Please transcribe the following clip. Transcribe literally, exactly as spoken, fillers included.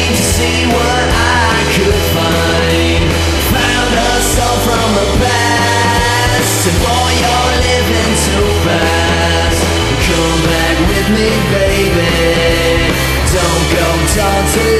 came to see what I could find. Found a soul from the past, and boy, you're living too fast. Come back with me, baby. Don't go talk to